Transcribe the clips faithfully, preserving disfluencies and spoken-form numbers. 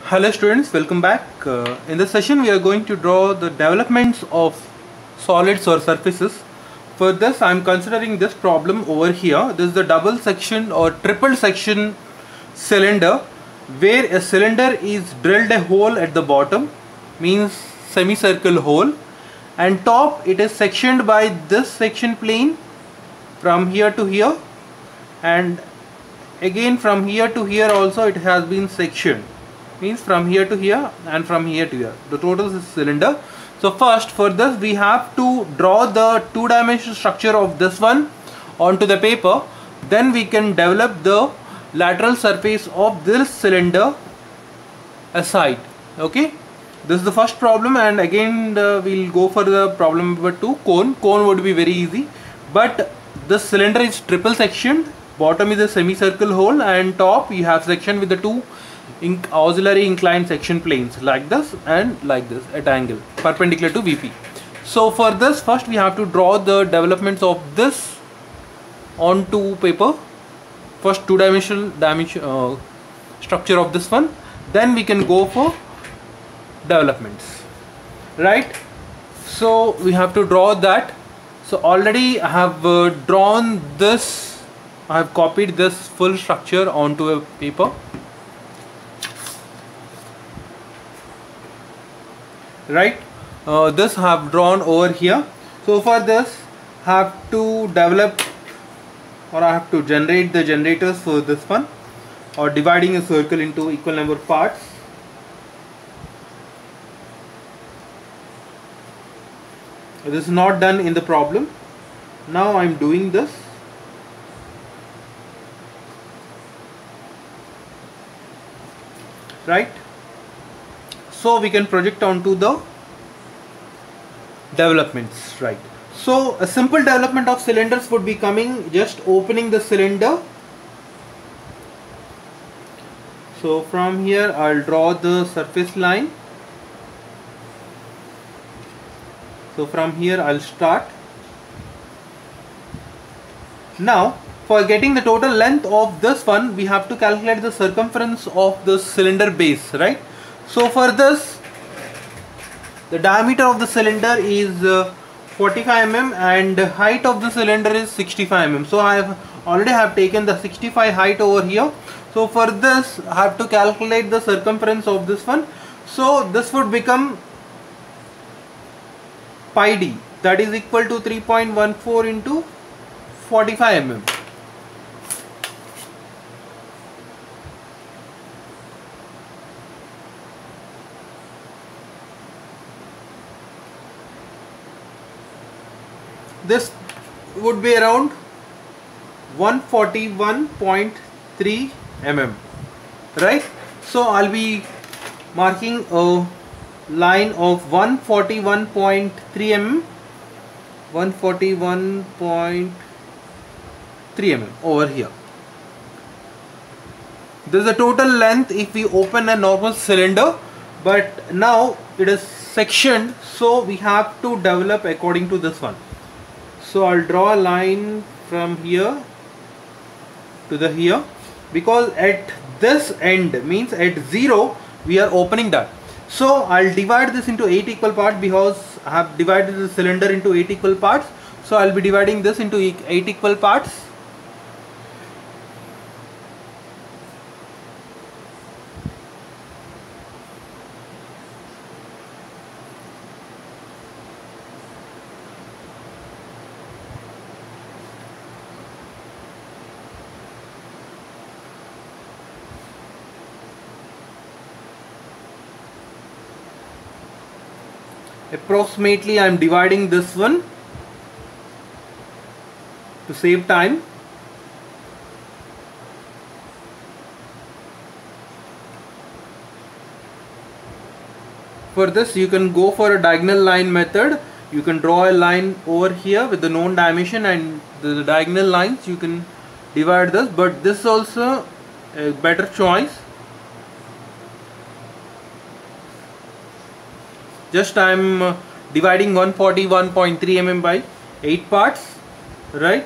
Hello students, welcome back. Uh, in this session we are going to draw the developments of solids or surfaces. For this I am considering this problem over here. This is the double section or triple section cylinder where a cylinder is drilled a hole at the bottom, means semicircle hole, and top it is sectioned by this section plane from here to here, and again from here to here also it has been sectioned, means from here to here and from here to here. The total is cylinder. So first for this we have to draw the two-dimensional structure of this one onto the paper. Then we can develop the lateral surface of this cylinder aside. Okay, this is the first problem, and again uh, we'll go for the problem number two. Cone. Cone would be very easy, but this cylinder is triple sectioned. Bottom is a semicircle hole, and top you have section with the two in auxiliary inclined section planes like this and like this at angle perpendicular to V P. So for this first we have to draw the developments of this onto paper. First two dimensional dimension uh, structure of this one, then we can go for developments, right? So we have to draw that. So already I have uh, drawn this, I have copied this full structure onto a paper, right? Uh, this I have drawn over here. So for this I have to develop, or I have to generate the generators for this one, or dividing a circle into equal number of parts. This is not done in the problem. Now I am doing this. Right? So we can project onto the developments, right? So a simple development of cylinders would be coming just opening the cylinder. So from here I'll draw the surface line. So from here I'll start. Now for getting the total length of this one we have to calculate the circumference of the cylinder base, right? So for this the diameter of the cylinder is uh, forty-five millimeters and the height of the cylinder is sixty-five millimeters. So I have already have taken the sixty-five height over here. So for this I have to calculate the circumference of this one. So this would become pi d, that is equal to three point one four into forty-five millimeters. This would be around one forty-one point three millimeters, right? So I'll be marking a line of one forty-one point three millimeters, one forty-one point three millimeters over here. This is the total length if we open a normal cylinder, but now it is sectioned, so we have to develop according to this one. So I'll draw a line from here to the here, because at this end, means at zero we are opening that. So I'll divide this into eight equal parts, because I have divided the cylinder into eight equal parts. So I'll be dividing this into eight equal parts. Approximately I am dividing this one to save time. For this you can go for a diagonal line method. You can draw a line over here with the known dimension, and the diagonal lines you can divide this, but this is also a better choice. Just I am uh, dividing one forty-one point three millimeters by eight parts, right?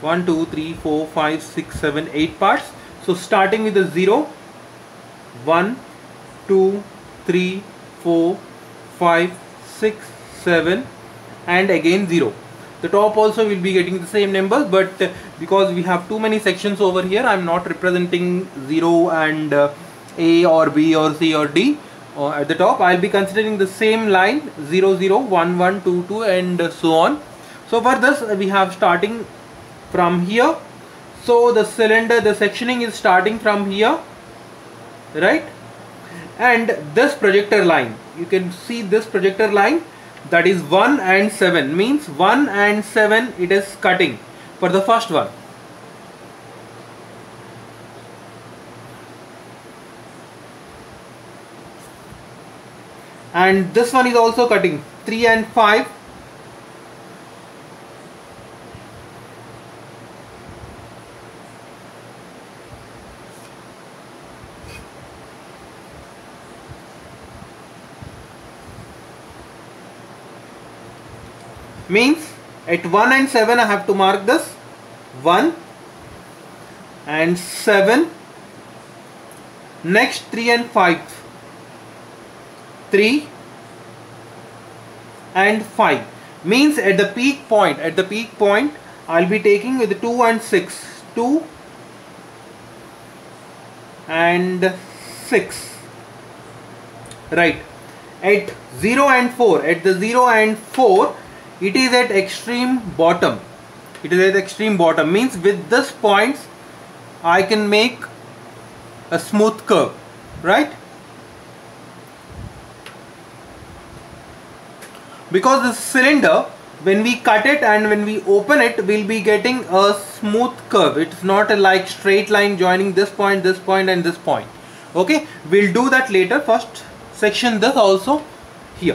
one, two, three, four, five, six, seven, eight parts. So starting with the zero, one, two, three, four, five, six, seven, and again zero. The top also will be getting the same numbers, but uh, because we have too many sections over here, I am not representing zero and uh, A or B or C or D uh, at the top. I will be considering the same line zero, zero, one, one, two, two, and uh, so on. So for this uh, we have starting from here. So the cylinder, the sectioning is starting from here, right? And this projector line, you can see this projector line, that is one and seven, means one and seven it is cutting for the first one. And this one is also cutting three and five. Means at one and seven I have to mark this one and seven. Next three and five, three and five, means at the peak point, at the peak point I'll be taking with two and six, two and six, right? At zero and four, at the zero and four, it is at extreme bottom. It is at extreme bottom, means with this points I can make a smooth curve, right? Because the cylinder, when we cut it and when we open it, we'll be getting a smooth curve. It's not a like straight line joining this point, this point and this point. Okay, we'll do that later. First section this also here.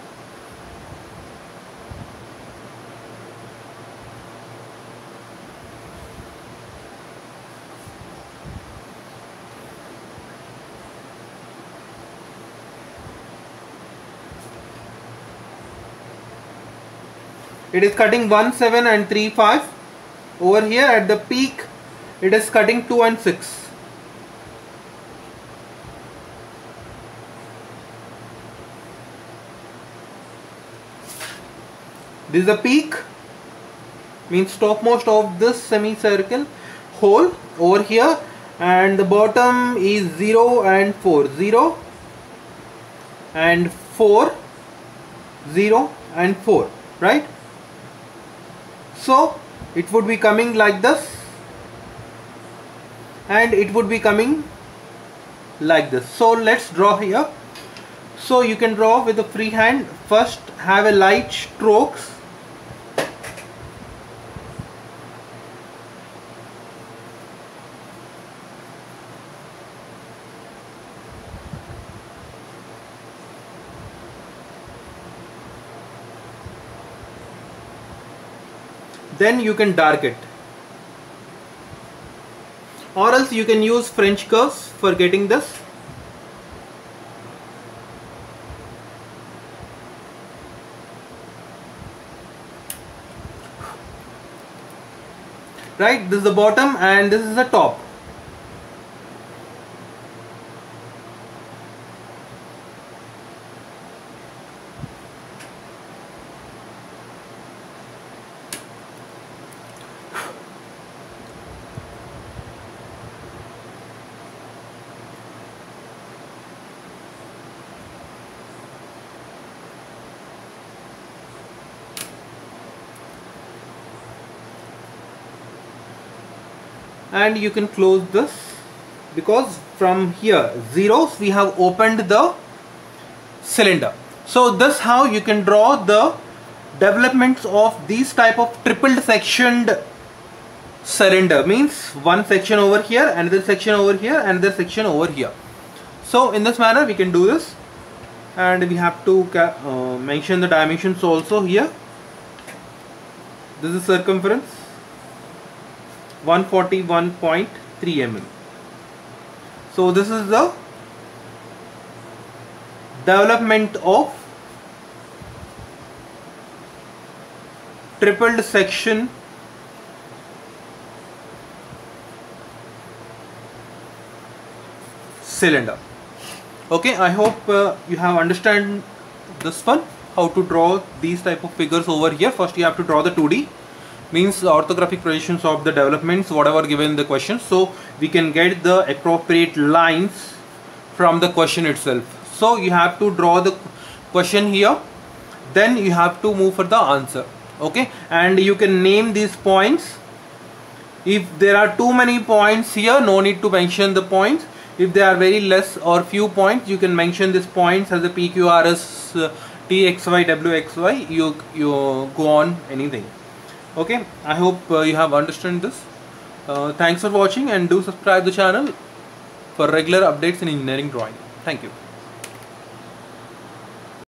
It is cutting one, seven and three, five. Over here at the peak it is cutting two and six. This is the peak, means topmost of this semicircle hole over here, and the bottom is zero and four, zero and four, zero and four, right? So it would be coming like this and it would be coming like this. So let's draw here. So you can draw with a free hand. First have a light strokes. Then you can dark it, or else you can use French curves for getting this. Right, this is the bottom and this is the top. And you can close this, because from here zeros we have opened the cylinder. So this how you can draw the developments of these type of triple sectioned cylinder, means one section over here, another section over here, another section over here. So in this manner we can do this, and we have to uh, mention the dimensions also here. This is circumference one forty-one point three millimeters. So this is the development of tripled section cylinder. Okay, I hope uh, you have understand this one, how to draw these type of figures over here. First you have to draw the two D, means orthographic projections of the developments whatever given in the question, so we can get the appropriate lines from the question itself. So you have to draw the question here, then you have to move for the answer. Okay, and you can name these points. If there are too many points here, no need to mention the points. If there are very less or few points, you can mention these points as a P, Q, R, S, uh, T, X, Y, W, X, Y. You you go on anything. Okay, I hope uh, you have understood this. Uh, thanks for watching, and do subscribe the channel for regular updates in engineering drawing. Thank you.